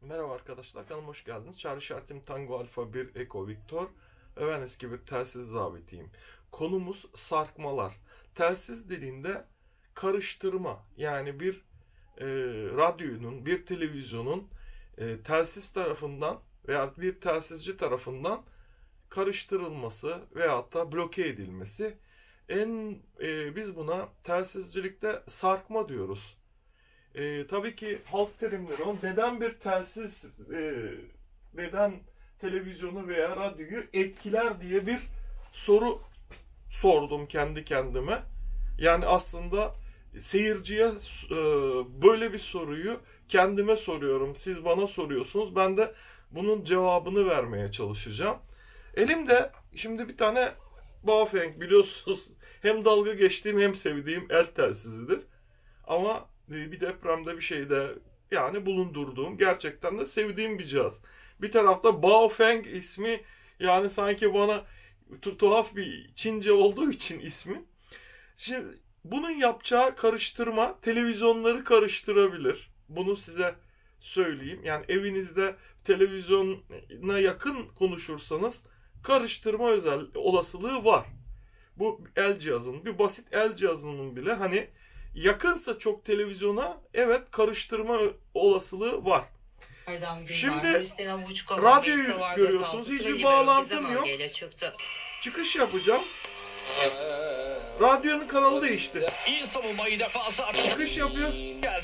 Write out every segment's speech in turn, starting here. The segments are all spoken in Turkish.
Merhaba arkadaşlar, kanalıma hoş geldiniz. Çağrı işaretim Tango Alfa 1 Eko Victor ve ben eski bir telsiz zabitiyim. Konumuz sarkmalar. Telsiz dilinde karıştırma, yani bir radyonun, bir televizyonun telsiz tarafından veya bir telsizci tarafından karıştırılması veyahut da bloke edilmesi. Biz buna telsizcilikte sarkma diyoruz. Tabii ki halk terimleri o. Neden bir telsiz, neden televizyonu veya radyoyu etkiler diye bir soru sordum kendi kendime. Yani aslında seyirciye böyle bir soruyu kendime soruyorum. Siz bana soruyorsunuz. Ben de bunun cevabını vermeye çalışacağım. Elimde şimdi bir tane Baofeng, biliyorsunuz, hem dalga geçtiğim hem sevdiğim el telsizidir. Ama bir depremde bir şeyde yani bulundurduğum, gerçekten de sevdiğim bir cihaz. Bir tarafta Baofeng ismi, yani sanki bana tuhaf bir Çince olduğu için ismi. Şimdi bunun yapacağı karıştırma televizyonları karıştırabilir. Bunu size söyleyeyim. Yani evinizde televizyona yakın konuşursanız karıştırma olasılığı var. Bu el cihazının, bir basit el cihazının bile hani yakınsa çok televizyona, evet, karıştırma olasılığı var. Şimdi radyoyu görüyorsunuz, hiçbir bağlantım yok. Çıkış yapacağım. Radyonun kanalı değişti. Çıkış yapıyor.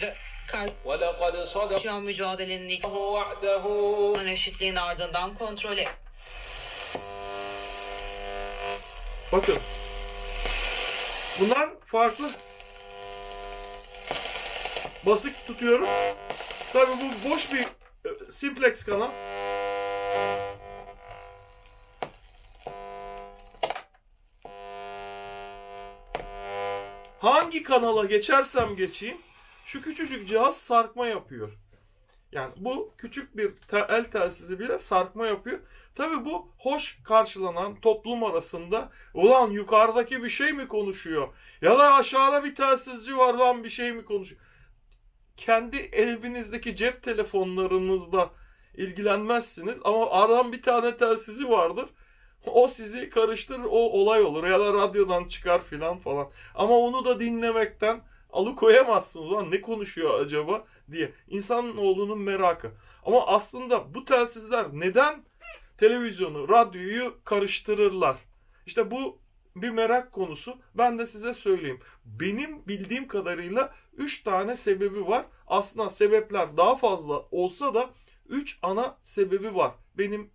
Şu an mücadelenin ilk eşitliğin ardından kontrol et. Bakın. Bunlar farklı. Basık tutuyorum. Tabii bu boş bir simplex kanal. Hangi kanala geçersem geçeyim şu küçücük cihaz sarkma yapıyor. Yani bu küçük bir el telsizi bile sarkma yapıyor. Tabii bu hoş karşılanan toplum arasında, ulan yukarıdaki bir şey mi konuşuyor? Ya da aşağıda bir telsizci var lan, bir şey mi konuşuyor? Kendi evinizdeki cep telefonlarınızda ilgilenmezsiniz ama aran bir tane telsizi vardır. O sizi karıştırır, o olay olur ya da radyodan çıkar filan falan. Ama onu da dinlemekten alıkoyamazsınız. Lan ne konuşuyor acaba diye. İnsanoğlunun merakı. Ama aslında bu telsizler neden televizyonu, radyoyu karıştırırlar? İşte bu bir merak konusu. Ben de size söyleyeyim. Benim bildiğim kadarıyla 3 tane sebebi var. Aslında sebepler daha fazla olsa da 3 ana sebebi var. Benim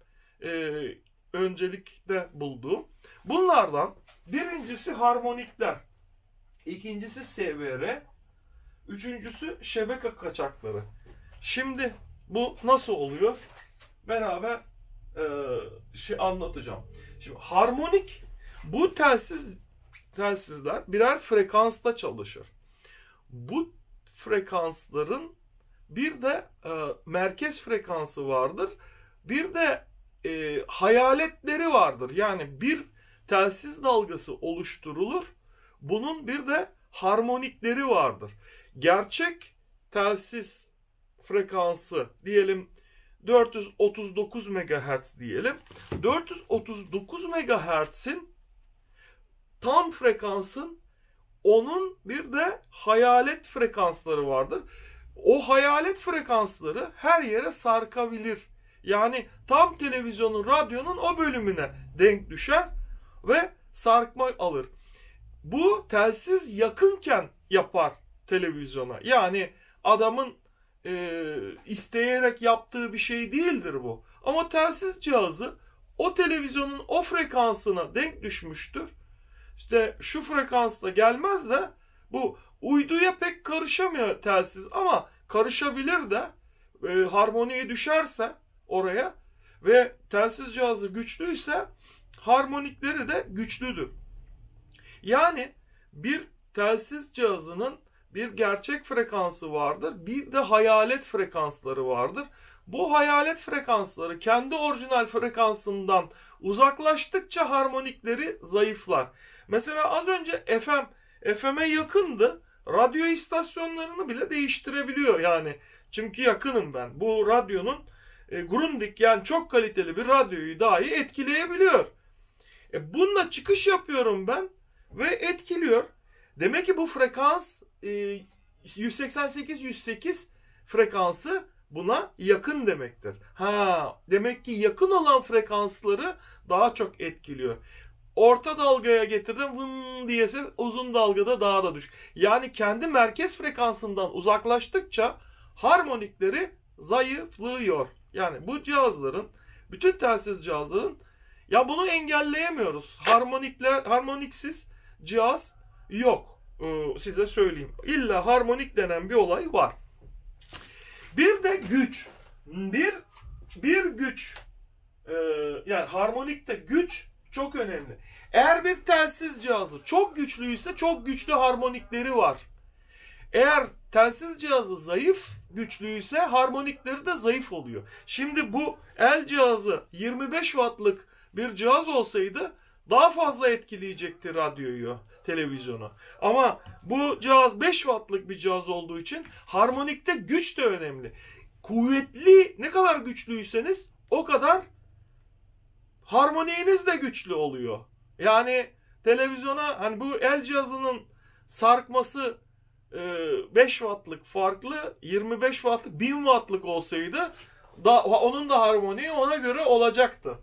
öncelikte bulduğum. Bunlardan birincisi harmonikler. İkincisi SVR. Üçüncüsü şebeke kaçakları. Şimdi bu nasıl oluyor? Beraber anlatacağım. Şimdi harmonik, bu telsizler birer frekansta çalışır. Bu frekansların bir de merkez frekansı vardır. Bir de hayaletleri vardır. Yani bir telsiz dalgası oluşturulur. Bunun bir de harmonikleri vardır. Gerçek telsiz frekansı diyelim 439 MHz diyelim. 439 MHz'in tam frekansın, onun bir de hayalet frekansları vardır. O hayalet frekansları her yere sarkabilir. Yani tam televizyonun, radyonun o bölümüne denk düşer ve sarkma alır. Bu telsiz yakınken yapar televizyona. Yani adamın isteyerek yaptığı bir şey değildir bu. Ama telsiz cihazı o televizyonun o frekansına denk düşmüştür. İşte şu frekansta gelmez de bu uyduya pek karışamıyor telsiz, ama karışabilir de harmoniye düşerse oraya ve telsiz cihazı güçlüyse harmonikleri de güçlüdür. Yani bir telsiz cihazının bir gerçek frekansı vardır, bir de hayalet frekansları vardır. Bu hayalet frekansları kendi orijinal frekansından uzaklaştıkça harmonikleri zayıflar. Mesela az önce FM'e yakındı radyo istasyonlarını bile değiştirebiliyor yani. Çünkü yakınım ben. Bu radyonun Grundig yani çok kaliteli bir radyoyu dahi etkileyebiliyor. Bununla çıkış yapıyorum ben ve etkiliyor. Demek ki bu frekans 188-108 frekansı buna yakın demektir. Demek ki yakın olan frekansları daha çok etkiliyor. Orta dalgaya getirdim vın diye ses, uzun dalgada daha da düşük. Yani kendi merkez frekansından uzaklaştıkça harmonikleri zayıflıyor. Yani bu cihazların, bütün telsiz cihazların ya bunu engelleyemiyoruz. Harmoniksiz cihaz yok. Size söyleyeyim. İlla harmonik denen bir olay var. Bir de güç. Bir güç. Yani harmonikte güç çok önemli. Eğer bir telsiz cihazı çok güçlüyse çok güçlü harmonikleri var. Eğer telsiz cihazı zayıf güçlüyse harmonikleri de zayıf oluyor. Şimdi bu el cihazı 25 wattlık bir cihaz olsaydı daha fazla etkileyecekti radyoyu, televizyonu. Ama bu cihaz 5 wattlık bir cihaz olduğu için harmonikte güç de önemli. Kuvvetli, ne kadar güçlüyseniz o kadar harmoniğiniz de güçlü oluyor. Yani televizyona hani bu el cihazının sarkması 5 wattlık farklı, 25 wattlık 1000 wattlık olsaydı onun da harmoniği ona göre olacaktı.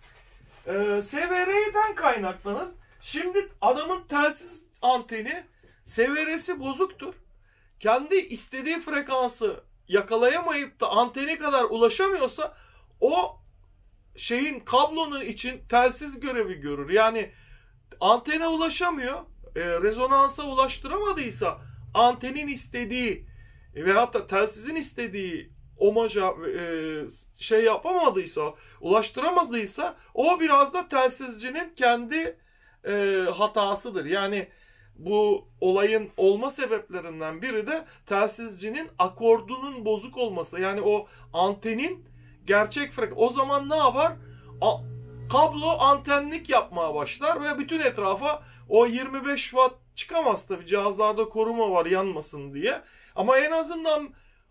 SVR'den kaynaklanır. Şimdi adamın telsiz anteni SVR'si bozuktur. Kendi istediği frekansı yakalayamayıp da anteni kadar ulaşamıyorsa o kablonun için telsiz görevi görür. Yani antene ulaşamıyor, rezonansa ulaştıramadıysa antenin istediği veyahut da telsizin istediği omaja yapamadıysa, ulaştıramadıysa o biraz da telsizcinin kendi hatasıdır. Yani bu olayın olma sebeplerinden biri de telsizcinin akordunun bozuk olması. Yani o antenin gerçek frekans. O zaman ne yapar? Kablo antenlik yapmaya başlar ve bütün etrafa o 25 watt çıkamaz tabii. Cihazlarda koruma var yanmasın diye. Ama en azından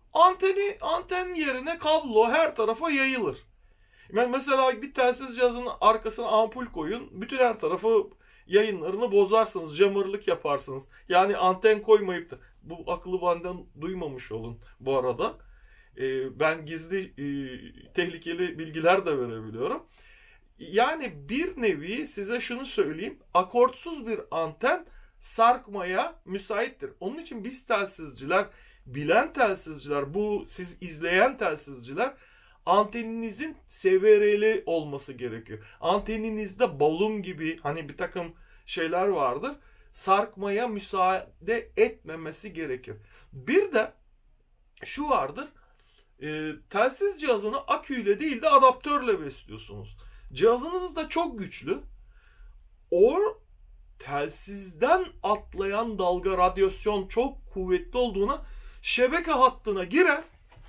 anten yerine kablo her tarafa yayılır. Yani mesela bir telsiz cihazının arkasına ampul koyun. Bütün her tarafı yayınlarını bozarsınız. Jammerlık yaparsınız. Yani anten koymayıp da. Bu akıllı benden duymamış olun bu arada. Ben gizli tehlikeli bilgiler de verebiliyorum. Yani bir nevi size şunu söyleyeyim. Akortsuz bir anten sarkmaya müsaittir. Onun için biz telsizciler, bilen telsizciler, bu siz izleyen telsizciler anteninizin SVR'li olması gerekiyor. Anteninizde balon gibi hani bir takım şeyler vardır. Sarkmaya müsaade etmemesi gerekir. Bir de şu vardır. Telsiz cihazını aküyle değil de adaptörle besliyorsunuz. Cihazınız da çok güçlü. O telsizden atlayan dalga radyasyon çok kuvvetli olduğuna şebeke hattına girer.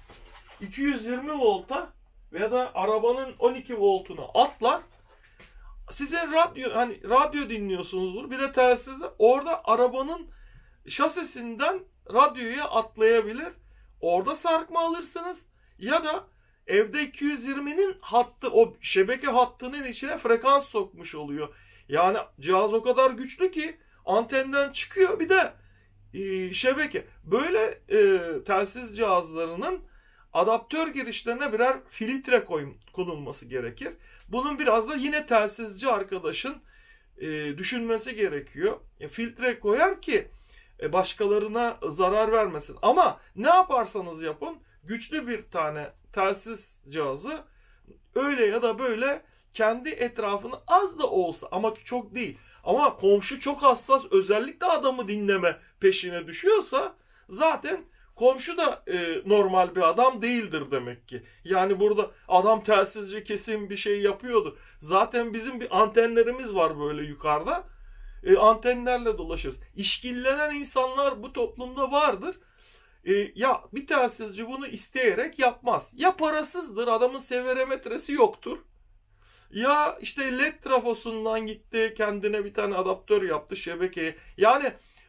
220 volta veya da arabanın 12 voltuna atlar. Size radyo dinliyorsunuzdur. Bir de telsizde orada arabanın şasisinden radyoya atlayabilir. Orada sarkma alırsınız. Ya da evde 220'nin hattı, o şebeke hattının içine frekans sokmuş oluyor. Yani cihaz o kadar güçlü ki antenden çıkıyor, bir de şebeke. Böyle telsiz cihazlarının adaptör girişlerine birer filtre konulması gerekir. Bunun biraz da yine telsizci arkadaşın düşünmesi gerekiyor. Filtre koyar ki başkalarına zarar vermesin. Ama ne yaparsanız yapın, güçlü bir tane telsiz cihazı öyle ya da böyle kendi etrafını az da olsa, ama çok değil, ama komşu çok hassas, özellikle adamı dinleme peşine düşüyorsa zaten komşu da normal bir adam değildir demek ki. Yani burada adam telsizce kesin bir şey yapıyordur. Zaten bizim bir antenlerimiz var böyle yukarıda. Antenlerle dolaşırız. İşkillenen insanlar bu toplumda vardır. Ya bir telsizci bunu isteyerek yapmaz. Ya parasızdır, adamın severometresi yoktur. Ya işte led trafosundan gitti, kendine bir tane adaptör yaptı şebekeye. Yani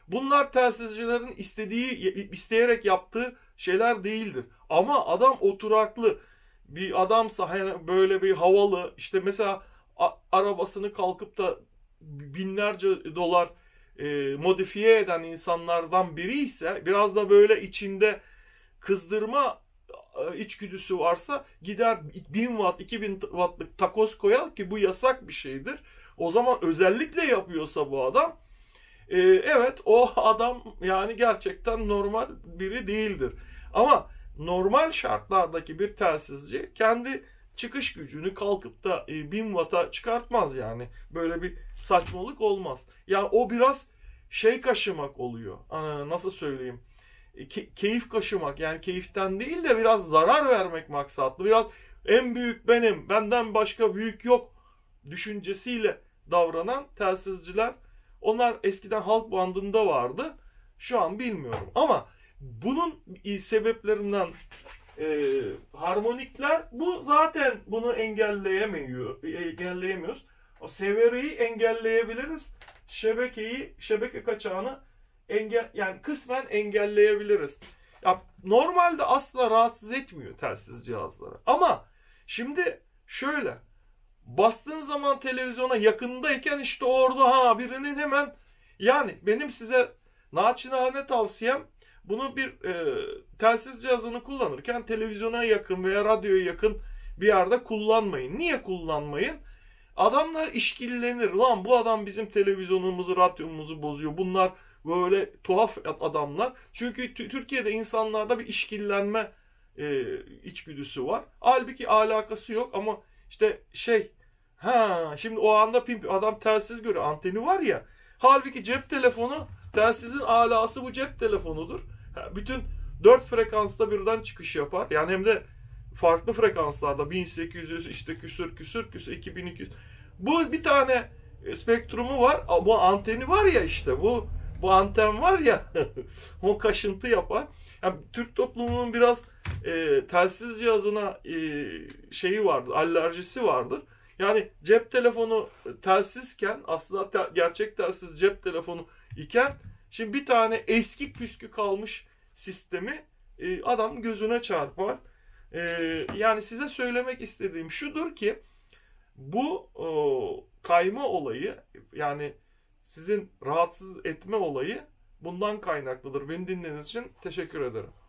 Bunlar telsizcilerin isteyerek yaptığı şeyler değildir. Ama adam oturaklı bir adamsa, hani böyle bir havalı, işte mesela arabasını kalkıp da binlerce dolar modifiye eden insanlardan biri ise, biraz da böyle içinde kızdırma içgüdüsü varsa, gider 1000 watt 2000 wattlık takoz koyar ki bu yasak bir şeydir. O zaman özellikle yapıyorsa bu adam, evet, o adam yani gerçekten normal biri değildir. Ama normal şartlardaki bir telsizci kendi çıkış gücünü kalkıp da 1000 watt'a çıkartmaz yani. Böyle bir saçmalık olmaz. Yani o biraz şey kaşımak oluyor. Nasıl söyleyeyim? Keyif kaşımak, yani keyiften değil de biraz zarar vermek maksatlı. Biraz en büyük benim, benden başka büyük yok düşüncesiyle davranan telsizciler, onlar eskiden halk bandında vardı. Şu an bilmiyorum. Ama bunun sebeplerinden harmonikler, bu zaten bunu engelleyemiyoruz. O severeyi engelleyebiliriz. Şebeke kaçağını yani kısmen engelleyebiliriz. Ya normalde aslında rahatsız etmiyor telsiz cihazları. Ama şimdi şöyle, bastığın zaman televizyona yakındayken işte orada birinin hemen, yani benim size naçizane tavsiyem, bunu bir telsiz cihazını kullanırken televizyona yakın veya radyoya yakın bir yerde kullanmayın. Niye kullanmayın? Adamlar işkillenir. Lan bu adam bizim televizyonumuzu, radyomuzu bozuyor. Bunlar böyle tuhaf adamlar. Çünkü Türkiye'de insanlarda bir işkillenme içgüdüsü var. Halbuki alakası yok ama işte şimdi o anda adam telsiz görüyor. Anteni var ya. Halbuki cep telefonu, telsizin alası bu cep telefonudur. Bütün 4 frekansta birden çıkış yapar. Yani hem de farklı frekanslarda, 1800 işte küsür 2200. Bu bir tane spektrumu var. Bu anteni var ya, işte bu anten var ya o kaşıntı yapar. Yani Türk toplumunun biraz telsiz cihazına şeyi vardır, alerjisi vardır. Yani cep telefonu telsizken, aslında gerçek telsiz cep telefonu iken, şimdi bir tane eski püskü kalmış sistemi adam gözüne çarpar. Yani size söylemek istediğim şudur ki, bu kayma olayı, yani sizin rahatsız etme olayı bundan kaynaklıdır. Beni dinlediğiniz için teşekkür ederim.